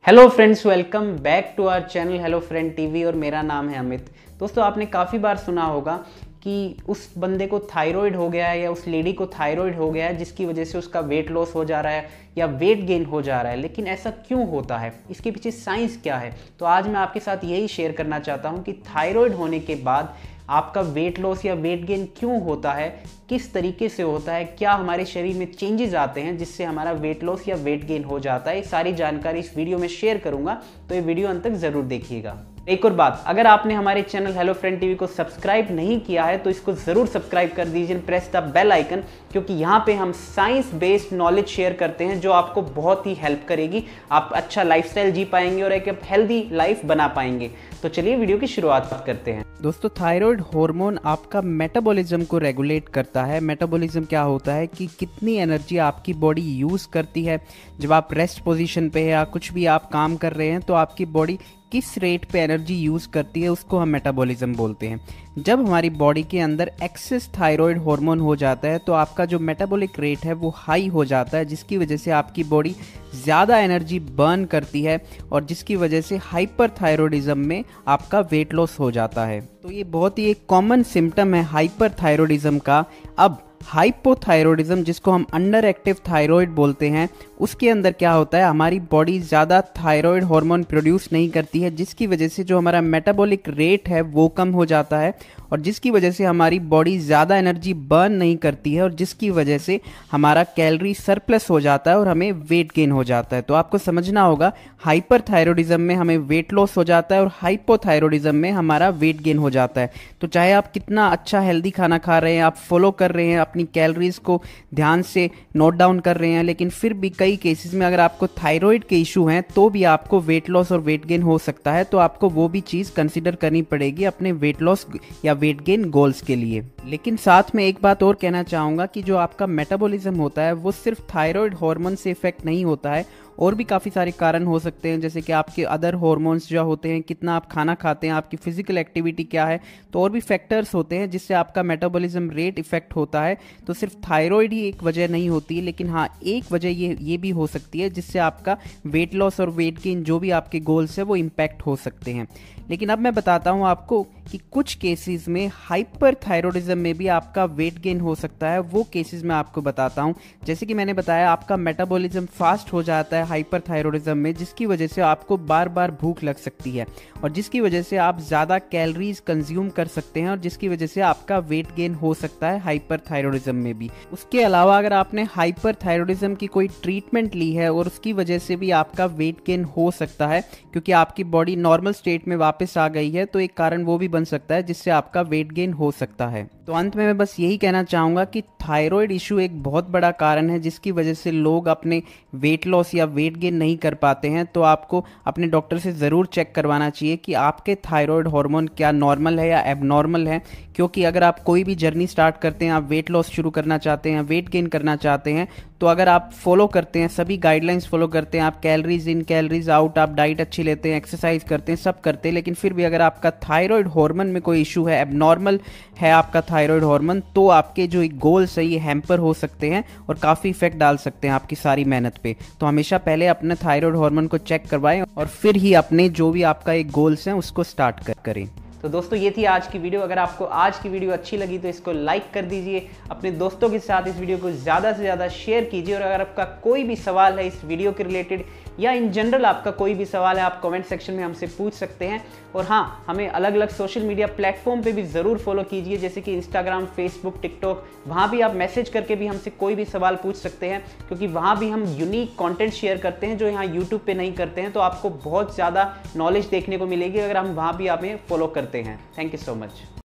Hello friends, welcome back to our channel hello friend TV और मेरा नाम है अमित। दोस्तों, आपने काफ़ी बार सुना होगा कि उस बंदे को थायराइड हो गया है या उस लेडी को थायराइड हो गया है जिसकी वजह से उसका वेट लॉस हो जा रहा है या वेट गेन हो जा रहा है। लेकिन ऐसा क्यों होता है, इसके पीछे साइंस क्या है? तो आज मैं आपके साथ यही शेयर करना चाहता हूँ कि थायराइड होने के बाद आपका वेट लॉस या वेट गेन क्यों होता है, किस तरीके से होता है, क्या हमारे शरीर में चेंजेस आते हैं जिससे हमारा वेट लॉस या वेट गेन हो जाता है। ये सारी जानकारी इस वीडियो में शेयर करूंगा, तो ये वीडियो अंत तक जरूर देखिएगा। एक और बात, अगर आपने हमारे चैनल हेलो फ्रेंड टीवी को सब्सक्राइब नहीं किया है तो इसको जरूर सब्सक्राइब कर दीजिए, प्रेस द बेल आइकन, क्योंकि यहाँ पे हम साइंस बेस्ड नॉलेज शेयर करते हैं जो आपको बहुत ही हेल्प करेगी। आप अच्छा लाइफस्टाइल जी पाएंगे और एक हेल्दी लाइफ बना पाएंगे। तो चलिए वीडियो की शुरुआत करते हैं। दोस्तों, थायराइड हार्मोन आपका मेटाबॉलिज्म को रेगुलेट करता है। मेटाबॉलिज्म क्या होता है कि कितनी एनर्जी आपकी बॉडी यूज़ करती है। जब आप रेस्ट पोजीशन पे है या कुछ भी आप काम कर रहे हैं तो आपकी बॉडी किस रेट पे एनर्जी यूज़ करती है, उसको हम मेटाबॉलिज्म बोलते हैं। जब हमारी बॉडी के अंदर एक्सेस थायराइड हार्मोन हो जाता है तो आपका जो मेटाबॉलिक रेट है वो हाई हो जाता है, जिसकी वजह से आपकी बॉडी ज़्यादा एनर्जी बर्न करती है और जिसकी वजह से हाइपरथायरॉयडिज्म में आपका वेट लॉस हो जाता है। तो ये बहुत ही एक कॉमन सिम्टम है हाइपरथायरॉयडिज्म का। अब हाइपोथायरॉयडिज्म, जिसको हम अंडर एक्टिव थायराइड बोलते हैं, उसके अंदर क्या होता है, हमारी बॉडी ज़्यादा थायराइड हार्मोन प्रोड्यूस नहीं करती है, जिसकी वजह से जो हमारा मेटाबॉलिक रेट है वो कम हो जाता है और जिसकी वजह से हमारी बॉडी ज़्यादा एनर्जी बर्न नहीं करती है और जिसकी वजह से हमारा कैलोरी सरप्लस हो जाता है और हमें वेट गेन हो जाता है। तो आपको समझना होगा, हाइपरथायरॉयडिज्म में हमें वेट लॉस हो जाता है और हाइपोथायरॉयडिज्म में हमारा वेट गेन हो जाता है। तो चाहे आप कितना अच्छा हेल्दी खाना खा रहे हैं, आप फॉलो कर रहे हैं, अपनी कैलोरीज को ध्यान से नोट डाउन कर रहे हैं, लेकिन फिर भी कई केसेस में अगर आपको थायराइड के इशू हैं तो भी आपको वेट लॉस और वेट गेन हो सकता है। तो आपको वो भी चीज़ कंसिडर करनी पड़ेगी अपने वेट लॉस या वेट गेन गोल्स के लिए। लेकिन साथ में एक बात और कहना चाहूँगा कि जो आपका मेटाबॉलिज्म होता है वो सिर्फ थायराइड हार्मोन से इफेक्ट नहीं होता है, और भी काफ़ी सारे कारण हो सकते हैं, जैसे कि आपके अदर हार्मोन्स जो होते हैं, कितना आप खाना खाते हैं, आपकी फिजिकल एक्टिविटी क्या है, तो और भी फैक्टर्स होते हैं जिससे आपका मेटाबॉलिज्म रेट इफेक्ट होता है। तो सिर्फ थायराइड ही एक वजह नहीं होती, लेकिन हाँ, एक वजह ये भी हो सकती है जिससे आपका वेट लॉस और वेट गेन जो भी आपके गोल्स है वो इम्पैक्ट हो सकते हैं। लेकिन अब मैं बताता हूँ आपको कि कुछ केसेस में हाइपरथायरॉयडिज्म में भी आपका वेट गेन हो सकता है। वो केसेस मैं आपको बताता हूँ। जैसे कि मैंने बताया, आपका मेटाबॉलिज्म फास्ट हो जाता है हाइपरथायरॉयडिज्म में, जिसकी वजह से आपको बार बार भूख लग सकती है और जिसकी वजह से आप ज़्यादा कैलोरीज कंज्यूम कर सकते हैं और जिसकी वजह से आपका वेट गेन हो सकता है हाइपरथायरॉयडिज्म में भी। उसके अलावा अगर आपने हाइपरथायरॉयडिज्म की कोई ट्रीटमेंट ली है और उसकी वजह से भी आपका वेट गेन हो सकता है, क्योंकि आपकी बॉडी नॉर्मल स्टेट में वापस आ गई है, तो एक कारण वो भी बन सकता है जिससे आपका वेट गेन हो सकता है। तो अंत में मैं बस यही कहना चाहूँगा कि थायराइड इशू एक बहुत बड़ा कारण है जिसकी वजह से लोग अपने वेट लॉस या वेट गेन नहीं कर पाते हैं। तो आपको अपने डॉक्टर से ज़रूर चेक करवाना चाहिए कि आपके थायराइड हार्मोन क्या नॉर्मल है या एबनॉर्मल है, क्योंकि अगर आप कोई भी जर्नी स्टार्ट करते हैं, आप वेट लॉस शुरू करना चाहते हैं, वेट गेन करना चाहते हैं, तो अगर आप फॉलो करते हैं, सभी गाइडलाइंस फॉलो करते हैं, आप कैलोरीज इन कैलोरीज आउट, आप डाइट अच्छी लेते हैं, एक्सरसाइज करते हैं, सब करते हैं, लेकिन फिर भी अगर आपका थायराइड हार्मोन में कोई इशू है, एबनॉर्मल है आपका थायराइड हार्मोन, तो आपके जो गोल्स है ये हैम्पर हो सकते हैं और काफ़ी इफेक्ट डाल सकते हैं आपकी सारी मेहनत पे। तो हमेशा पहले अपने थायराइड हार्मोन को चेक करवाएं और फिर ही अपने जो भी आपका एक गोल्स हैं उसको स्टार्ट करें। तो दोस्तों, ये थी आज की वीडियो। अगर आपको आज की वीडियो अच्छी लगी तो इसको लाइक कर दीजिए, अपने दोस्तों के साथ इस वीडियो को ज़्यादा से ज़्यादा शेयर कीजिए और अगर आपका कोई भी सवाल है इस वीडियो के रिलेटेड या इन जनरल आपका कोई भी सवाल है, आप कमेंट सेक्शन में हमसे पूछ सकते हैं। और हाँ, हमें अलग अलग सोशल मीडिया प्लेटफॉर्म पे भी ज़रूर फॉलो कीजिए, जैसे कि इंस्टाग्राम, फेसबुक, टिकटॉक। वहाँ भी आप मैसेज करके भी हमसे कोई भी सवाल पूछ सकते हैं, क्योंकि वहाँ भी हम यूनिक कंटेंट शेयर करते हैं जो यहाँ यूट्यूब पे नहीं करते हैं। तो आपको बहुत ज़्यादा नॉलेज देखने को मिलेगी अगर हम वहाँ भी हमें फॉलो करते हैं। Thank you so much.